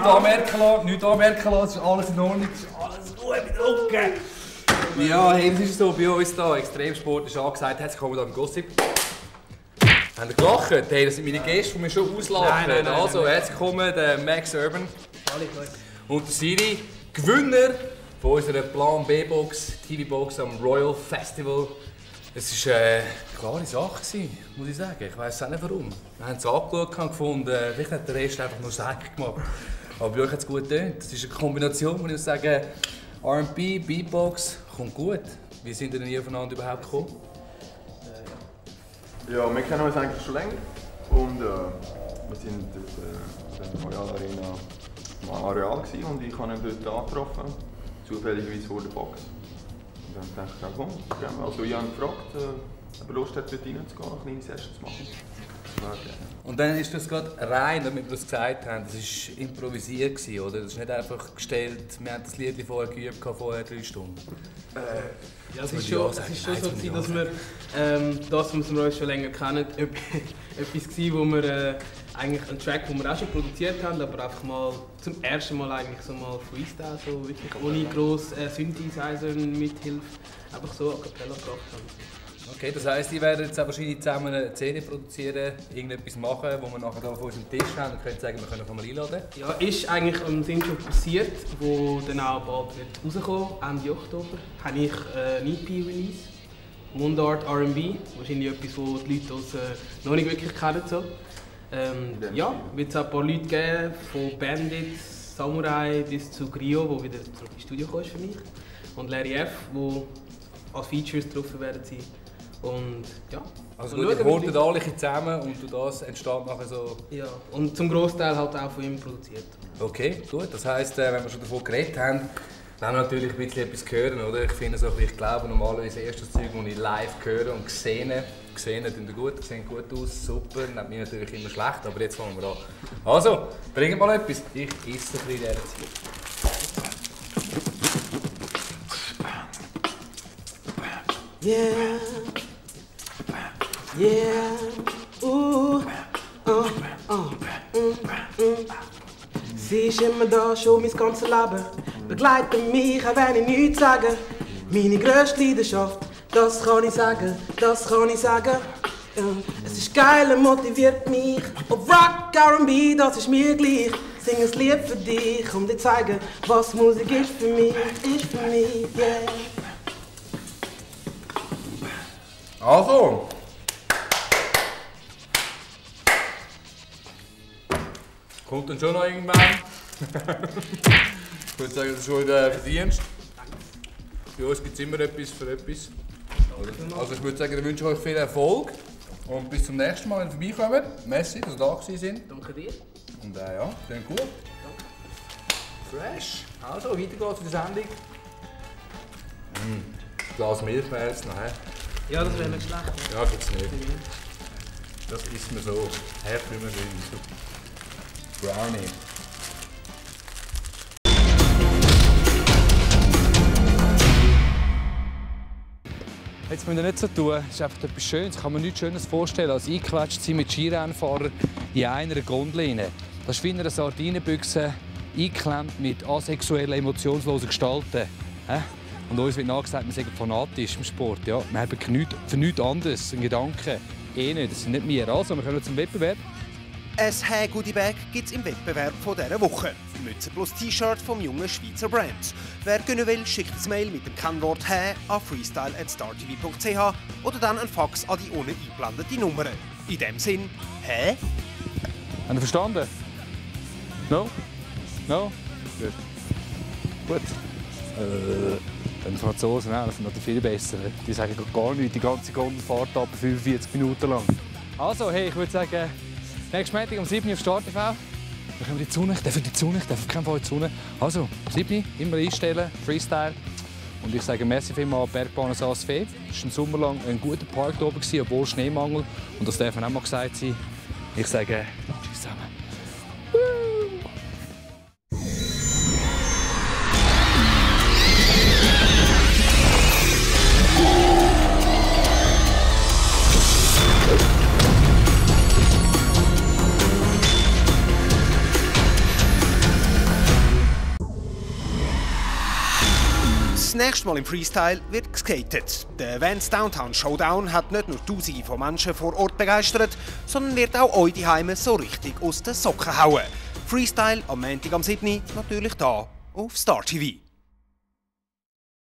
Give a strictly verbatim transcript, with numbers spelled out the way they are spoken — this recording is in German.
nichts anmerken lassen, nichts anmerken lassen, es ist alles in Ordnung, es ist alles gut mit Rücken. Ja, hey, das ist so bei uns hier, Extremsport ist angesagt, herzlich willkommen hier im Gossip. Haben ihr gelacht? Hey, das sind meine Gäste, die mich schon auslachen. Nein, nein, nein, also, nein, nein. herzlich willkommen, der Max Urban. Hallo, hallo. Und der Siri, Gewinner von unserer Plan B-Box, T V-Box am Royal Festival. Es war eine klare Sache, muss ich sagen. Ich weiss auch nicht warum. Wir haben es angeschaut und gefunden, vielleicht hat der Rest einfach nur säckig gemacht. Aber bei euch hat es gut getönt. Das ist eine Kombination, muss ich sagen, R and B, Beatbox, kommt gut. Wie sind ihr denn hier aufeinander überhaupt gekommen? Ja, wir kennen uns eigentlich schon länger. Und äh, wir sind dort in der Royal Arena am Areal gewesen, und ich habe ihn dort angetroffen, zufälligerweise vor der Box. Und dann dachte ich, ja, komm, also ich habe ihn gefragt, äh, ob er Lust hat, dort reinzugehen, eine kleine Session zu machen. Und dann ist das gerade rein, damit wir das gesagt haben, das war improvisiert, oder? Das ist nicht einfach gestellt, wir haben das Lied vorher geübt, vorher drei Stunden. Äh, ja, es ist schon, es ist schon so, gewesen, dass wir ähm, das, was wir uns schon länger kennen, etwas war, wo wir äh, eigentlich einen Track, den wir auch schon produziert haben, aber einfach mal zum ersten Mal eigentlich so mal Freestyle, so wirklich ohne gross äh, Synthesizer mithilfe, einfach so a cappella gebracht haben. Okay, das heisst, ihr werdet jetzt auch wahrscheinlich zusammen eine C D produzieren, irgendetwas machen, wo wir nachher hier auf unserem Tisch haben und können sagen, wir können von mal einladen? Ja, ist eigentlich am Sinn schon passiert, wo dann auch bald wird rauskommen, Ende Oktober, habe ich äh, ein E P-Release, Mundart R and B, wahrscheinlich etwas, das die Leute aus, äh, noch nicht wirklich kennen. So. Ähm, ja, wird es auch ein paar Leute geben, von Bandits, Samurai bis zu Grio, der wieder zurück ins Studio kommt für mich, und Larry F, wo als Features drauf werden sein. Und ja. Also gut, ihr hortet alle zusammen und das entsteht nachher so... Ja, und zum Großteil halt auch von ihm produziert. Okay, gut. Das heisst, wenn wir schon davon geredet haben, wollen wir natürlich ein bisschen etwas hören, oder? Ich finde so, ich glaube normalerweise erst das Zeug, das ich live höre und sehe. Gesehen tun gut, sehen gut aus, super, nimmt mich natürlich immer schlecht, aber jetzt fangen wir an. Also, bringt mal etwas. Ich esse ein bisschen in dieser Zeit. Yeah, yeah, uh, uh, uh, mm, mm. Sie ist immer da, schon mein ganzes Leben, begleitet mich, auch wenn ich nichts sage. Meine grösste Leidenschaft, das kann ich sagen, das kann ich sagen. Ja, es ist geil und motiviert mich, ob Rock, R and B, das ist mir gleich. Sing ein Lied für dich, um dir zu zeigen, was Musik ist für mich, ist für mich, yeah. Also! Kommt dann schon noch irgendwann. Ich würde sagen, das ist schon der Verdienst. Bei uns gibt es immer etwas für etwas. Also ich würde sagen, ich wünsche euch viel Erfolg und bis zum nächsten Mal, wenn ihr vorbeikommt. Merci, dass ihr da gewesen sind. Danke dir. Und äh, ja, dann gut. Danke. Fresh. Also, weiter geht's in der Sendung. Mm. Glas Milch wäre jetzt noch, he? Ja, das wäre nicht schlecht. Ja, gibt's nicht. Das isst man so. Herkömmlich. Brownie. Jetzt müssen wir nicht so tun, es ist einfach etwas Schönes. Ich kann mir nichts Schönes vorstellen, als eingequetscht sein mit Skirennfahrern in einer Gondel. Das ist wie eine Sardinenbüchse, eingeklemmt mit asexuellen, emotionslosen Gestalten. Und uns wird nachgesagt, wir sind fanatisch im Sport. Ja, wir haben für nichts anderes einen Gedanken. Eh nicht, das sind nicht wir. Also, wir kommen zum Wettbewerb. Ein Hey-Goodie-Bag gibt es im Wettbewerb von dieser Woche. Mütze plus T-Shirt vom jungen Schweizer Brand. Wer gönnen will, schickt ein Mail mit dem Kennwort «Hey» an freestyle at star t v punkt c h oder dann ein Fax an die ohne eingeblendete Nummer. In dem Sinn, «Hey». Haben Sie verstanden? No? No? Gut. Gut. Äh, die Franzosen, das sind natürlich viel besser. Die sagen gar nichts, die ganze Gondelfahrt ab fünfundvierzig Minuten lang. Also, hey, ich würde sagen, nächsten Montag um sieben Uhr auf Star T V. Dann können wir die Sonne, darf die Sonne, darf auf keinen Fall die Sonne. Also, sieben Uhr, immer einstellen, Freestyle. Und ich sage merci vielmals an Bergbahn Saas Fee. Es war ein Sommer lang ein guter Park hier oben, obwohl Schneemangel. Und das darf auch mal gesagt sein. Ich sage tschüss zusammen. nächste Mal im Freestyle wird geskatet. Der Vans Downtown Showdown hat nicht nur Tausende von Menschen vor Ort begeistert, sondern wird auch euch die Heime so richtig aus den Socken hauen. Freestyle am Montag am siebten natürlich da auf Star T V.